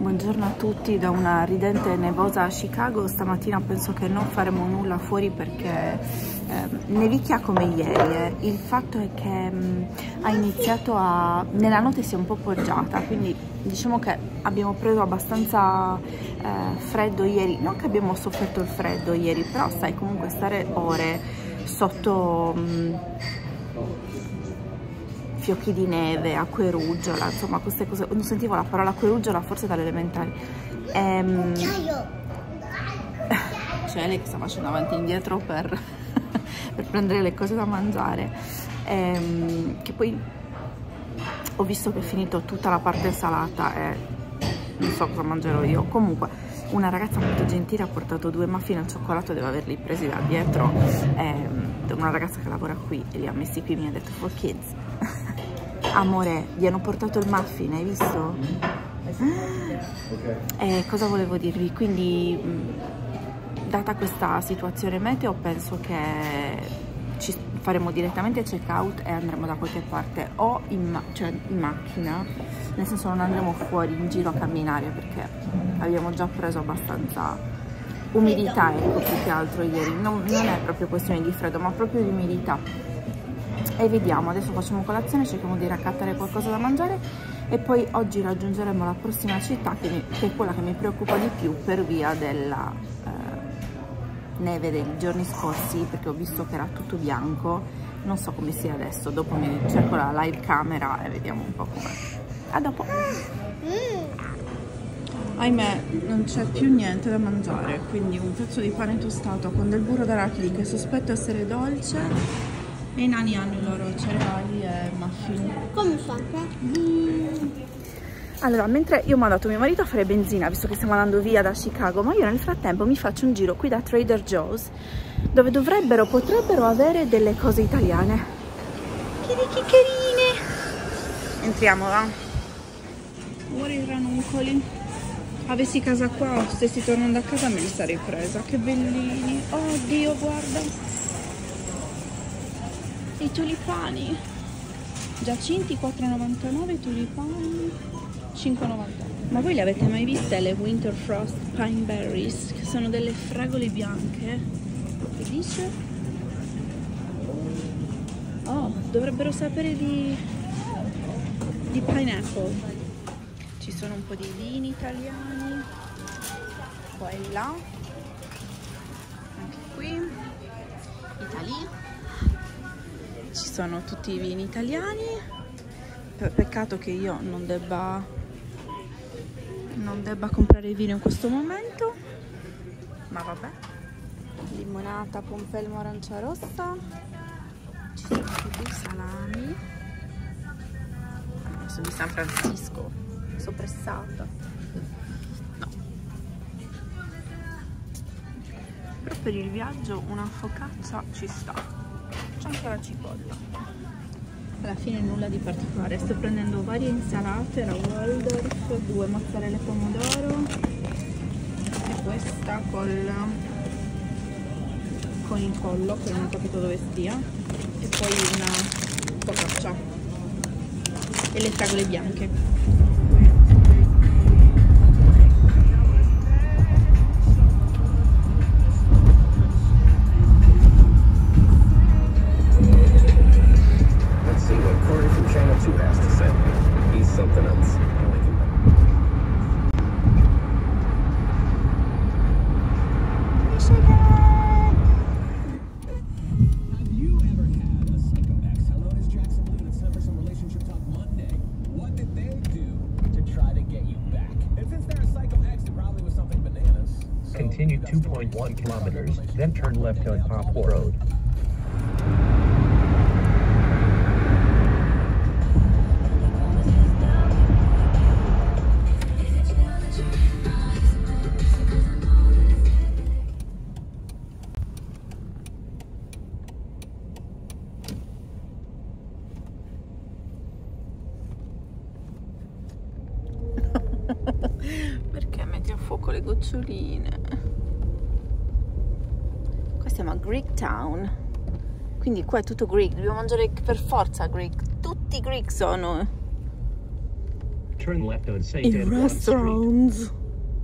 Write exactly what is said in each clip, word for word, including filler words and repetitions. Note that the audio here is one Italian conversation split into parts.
Buongiorno a tutti da una ridente e nevosa Chicago. Stamattina penso che non faremo nulla fuori perché eh, nevicchia come ieri. Eh. Il fatto è che mh, ha iniziato a... nella notte si è un po' poggiata, quindi diciamo che abbiamo preso abbastanza eh, freddo ieri. Non che abbiamo sofferto il freddo ieri, però sai, comunque stare ore sotto... Mh, fiocchi di neve, acqueruggiola, insomma queste cose, non sentivo la parola acqueruggiola forse dalle elementari. Ehm, cioè lei che sta facendo avanti e indietro per, per prendere le cose da mangiare, ehm, che poi ho visto che è finito tutta la parte salata e non so cosa mangerò io. Comunque una ragazza molto gentile ha portato due muffin al cioccolato, devo averli presi da dietro, ehm, una ragazza che lavora qui e li ha messi qui, mi ha detto for kids. Amore, gli hanno portato il muffin, hai visto? Eh, cosa volevo dirvi? Quindi, data questa situazione meteo, penso che ci faremo direttamente check out e andremo da qualche parte, o in, ma cioè in macchina, nel senso non andremo fuori in giro a camminare perché abbiamo già preso abbastanza umidità, ecco, più che altro ieri. Non, non è proprio questione di freddo, ma proprio di umidità. E vediamo, adesso facciamo colazione, cerchiamo di raccattare qualcosa da mangiare e poi oggi raggiungeremo la prossima città che, mi, che è quella che mi preoccupa di più per via della eh, neve dei giorni scorsi, perché ho visto che era tutto bianco. Non so come sia adesso, dopo mi cerco la live camera e vediamo un po' com'è. A dopo. Ahimè, non c'è più niente da mangiare, quindi un pezzo di pane tostato con del burro d'arachidi che sospetto essere dolce. E i nani hanno i loro cereali e muffin. Come sempre? Mm. Allora, mentre io ho mandato mio marito a fare benzina, visto che stiamo andando via da Chicago, ma io nel frattempo mi faccio un giro qui da Trader Joe's, dove dovrebbero, potrebbero avere delle cose italiane. Che carine! Entriamo, va? Ora i ranuncoli. Avessi casa qua o stessi tornando a casa me li sarei presa. Che bellini! Oddio, guarda! I tulipani, giacinti quattro e novantanove, tulipani cinque e novantanove. Ma voi le avete mai viste le Winter Frost Pine Berries, che sono delle fragole bianche? Che dice? Oh, dovrebbero sapere di, di pineapple. Ci sono un po' di vini italiani qua e là, anche qui Italia. Ci sono tutti i vini italiani. Peccato che io non debba non debba comprare il vino in questo momento, ma vabbè. Limonata, pompelmo, arancia rossa. Ci sono tutti i salami. Sono di San Francisco, soppressata. No, però per il viaggio una focaccia ci sta. C'è anche la cipolla. Alla fine nulla di particolare. Sto prendendo varie insalate, la Waldorf, due mozzarella e pomodoro e questa col con il collo, che non ho capito dove stia, e poi una focaccia e le fragole bianche. Continue two point one kilometers, then turn left on Poplar Road. Perché metti a fuoco le goccioline? Qua siamo a Greek Town, quindi qua è tutto Greek, dobbiamo mangiare per forza Greek, tutti Greek sono. Turn left on Saint In Antoine Street. restaurants.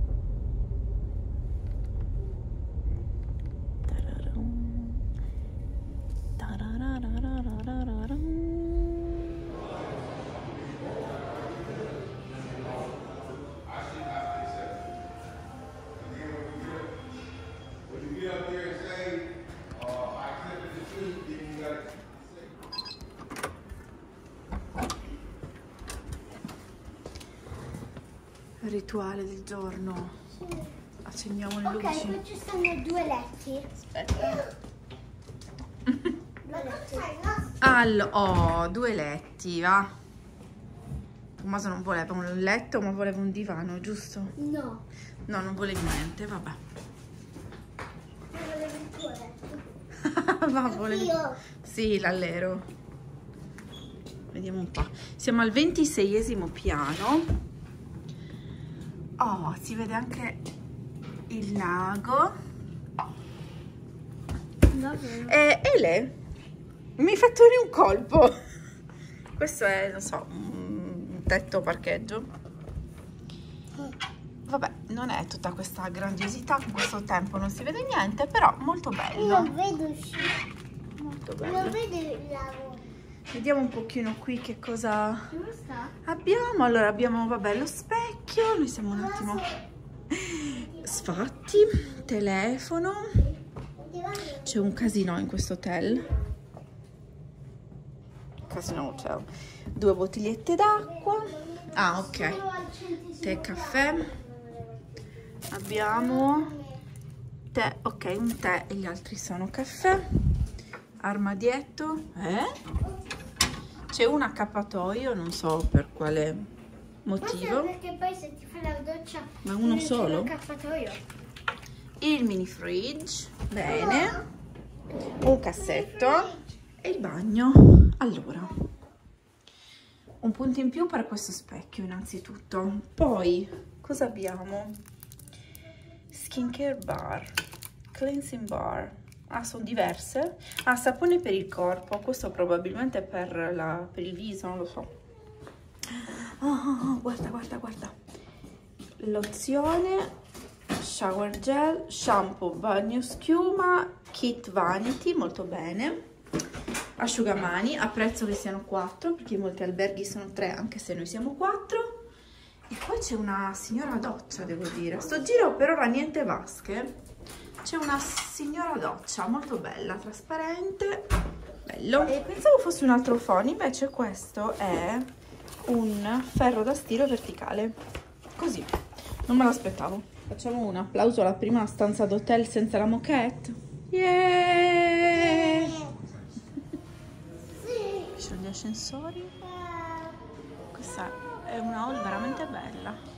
Rituale del giorno. Accendiamo le luci. Ok, qui ci stanno due letti. Aspetta. Due letti. Allo, oh, due letti, va. Tommaso non voleva un letto, ma voleva un divano, giusto? No. No, non volevi niente, vabbè. Non volevo il tuo letto. Va, volevi... Io. Sì, l'allero. Vediamo un po'. Siamo al ventiseiesimo piano. Oh, si vede anche il lago. Davvero? E Ele, mi hai fatto venire un colpo. Questo è, non so, un tetto parcheggio. Vabbè, non è tutta questa grandiosità, con questo tempo non si vede niente, però molto bello. Non vedo uscire. Molto Non bello. vedo il lago. Vediamo un pochino qui che cosa Dove sta? abbiamo. Allora abbiamo, vabbè, lo specchio. Noi siamo un attimo sfatti. Telefono. C'è un casino in questo hotel. Casino hotel. Due bottigliette d'acqua. Ah, ok. Tè e caffè. Abbiamo tè, ok, un tè e gli altri sono caffè. Armadietto. Eh? C'è un accappatoio, non so per quale motivo. Perché poi se ti fai la doccia. Ma uno non solo? c'è l'accappatoio. Il mini fridge, bene. Un cassetto e il bagno. Allora, un punto in più per questo specchio innanzitutto. Poi, cosa abbiamo? Skincare bar, cleansing bar. Ah, sono diverse. Ah, sapone per il corpo. Questo probabilmente per, la, per il viso, non lo so. Oh, oh, oh, guarda, guarda, guarda. Lozione, shower gel, shampoo, bagno schiuma, kit vanity, molto bene. Asciugamani, apprezzo che siano quattro, perché molti alberghi sono tre, anche se noi siamo quattro. E poi c'è una signora doccia, devo dire. Sto giro per ora niente vasche. C'è una signora doccia molto bella, trasparente, bello. E pensavo fosse un altro phone, invece questo è un ferro da stiro verticale, così, non me l'aspettavo. Facciamo un applauso alla prima stanza d'hotel senza la moquette. Yeah! Ci sono gli ascensori. Questa è una hall veramente bella.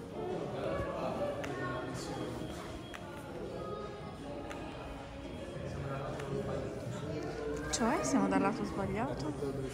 Cioè, siamo dal lato sbagliato.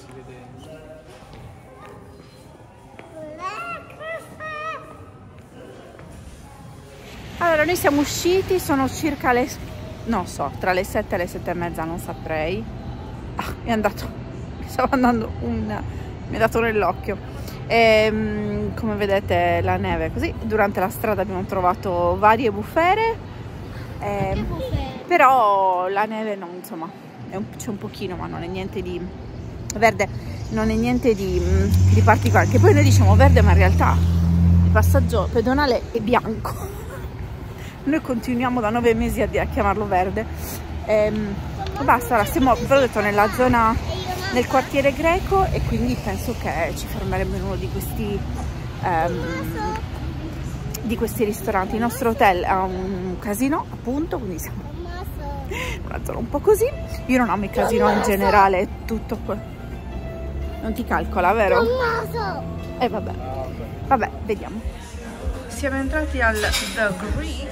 Allora, noi siamo usciti, sono circa le... non so, tra le sette e le sette e mezza, non saprei. Ah, mi è andato... mi stava andando un... mi è dato nell'occhio. E, come vedete, la neve così. Durante la strada abbiamo trovato varie bufere. E, però la neve non, insomma... c'è un pochino, ma non è niente di verde, non è niente di, di particolare. Che poi noi diciamo verde, ma in realtà il passaggio pedonale è bianco. Noi continuiamo da nove mesi a, a chiamarlo verde. Ehm, basta, ora siamo, ve l'ho detto, nella zona, nel quartiere greco, e quindi penso che ci fermeremo in uno di questi ehm, di questi ristoranti. Il nostro hotel ha un casino, appunto, quindi siamo una zona un po' così. Io non amo i casino in generale, è tutto qua. Non ti calcola, vero? E eh, vabbè, vabbè, vediamo. Siamo entrati al The Greek.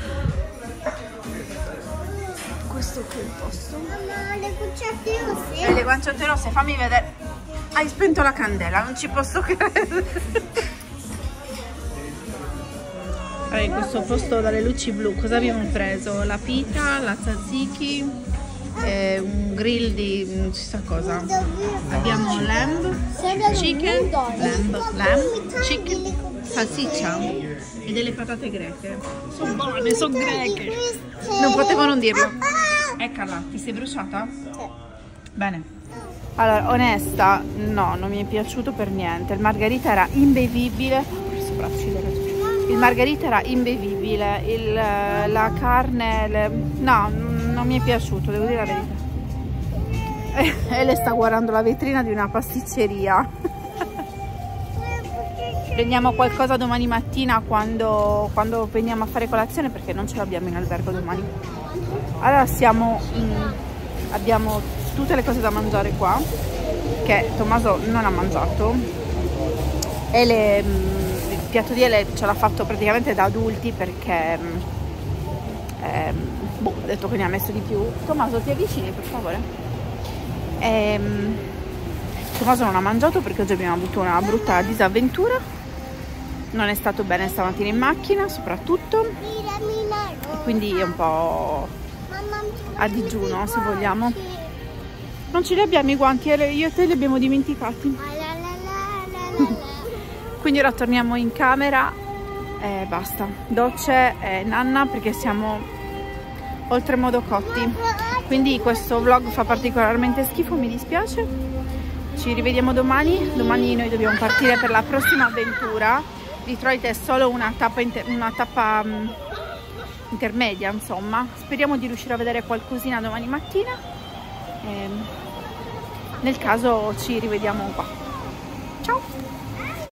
Questo che è il posto. Mamma, le guanciotte rosse. E le guanciotte rosse, fammi vedere. Hai spento la candela, non ci posso credere. Allora, in questo posto dalle luci blu cosa abbiamo preso? La pita, la tzatziki, eh, un grill di non si sa cosa. Abbiamo lamb, chicken, lamb, lamb, chicken, salsiccia e delle patate greche. Sono buone, sono greche. Non potevo non dirlo. Eccola, ti sei bruciata? Bene. Allora, onesta, no, non mi è piaciuto per niente. Il margherita era imbevibile. Il margherita era imbevibile. Il, la carne, le... no, non mi è piaciuto, devo dire la verità. E lei sta guardando la vetrina di una pasticceria. Prendiamo qualcosa domani mattina quando, quando veniamo a fare colazione, perché non ce l'abbiamo in albergo domani. Allora siamo in, abbiamo tutte le cose da mangiare qua che Tommaso non ha mangiato, e le, il piatto di Ele ce l'ha fatto praticamente da adulti perché eh, boh, ha detto che ne ha messo di più. Tommaso, ti avvicini per favore? E, Tommaso non ha mangiato perché oggi abbiamo avuto una brutta disavventura, non è stato bene stamattina in macchina soprattutto, quindi è un po' a digiuno se vogliamo. Non ce li abbiamo i guanti, io e te li abbiamo dimenticati. Quindi ora torniamo in camera e basta. Docce e nanna, perché siamo oltremodo cotti. Quindi questo vlog fa particolarmente schifo, mi dispiace. Ci rivediamo domani. Domani noi dobbiamo partire per la prossima avventura. Detroit è solo una tappa, inter una tappa um, intermedia, insomma. Speriamo di riuscire a vedere qualcosina domani mattina. E nel caso ci rivediamo qua.